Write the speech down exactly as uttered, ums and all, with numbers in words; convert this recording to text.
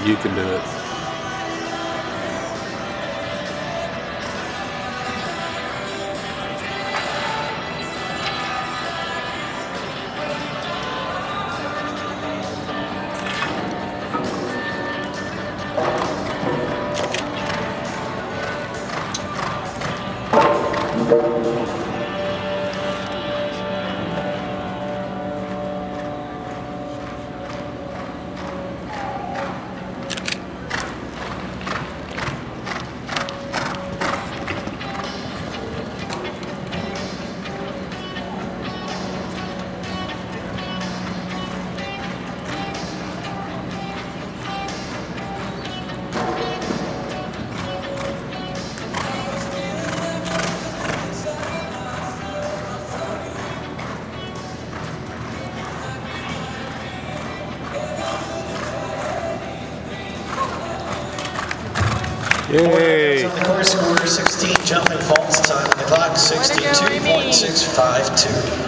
You can do it. Yay! On the course, score sixteen, jumping falls time on the clock, sixty-two point six five two.